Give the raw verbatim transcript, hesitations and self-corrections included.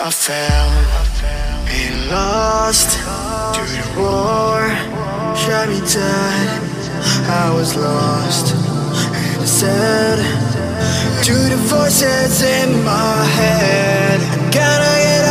I fell and lost to the war, shot me dead. I was lost and I said to the voices in my head, I gotta get